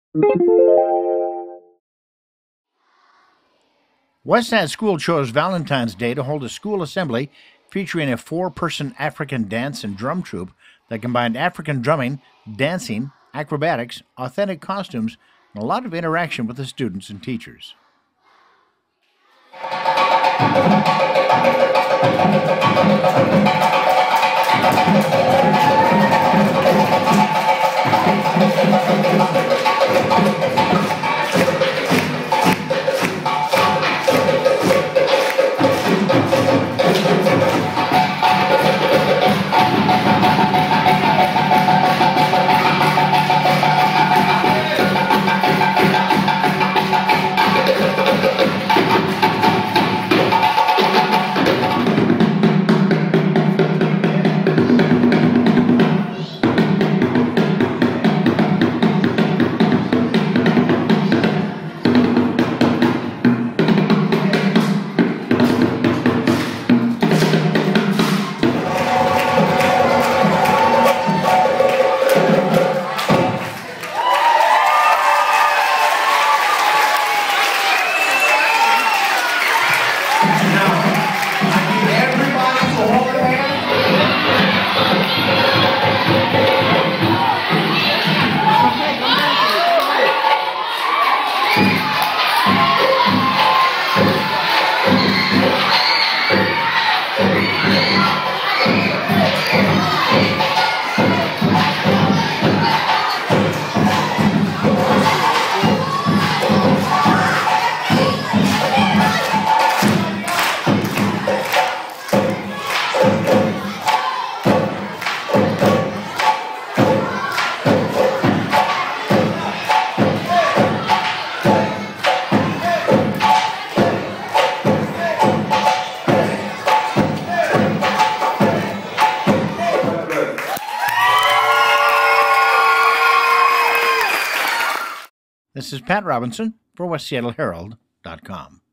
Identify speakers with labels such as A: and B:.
A: Westside School chose Valentine's Day to hold a school assembly featuring a four-person African dance and drum troupe that combined African drumming, dancing, acrobatics, authentic costumes, and a lot of interaction with the students and teachers. This is Pat Robinson for WestSeattleHerald.com.